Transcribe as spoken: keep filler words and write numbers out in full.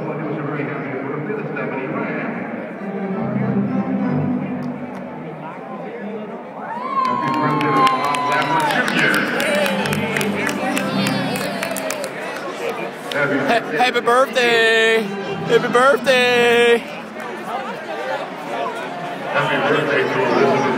someone who was very happy to work with Stephanie Lamb. Happy birthday to Bob Lambert Junior Happy birthday. Happy birthday! Happy birthday! Happy birthday to Elizabeth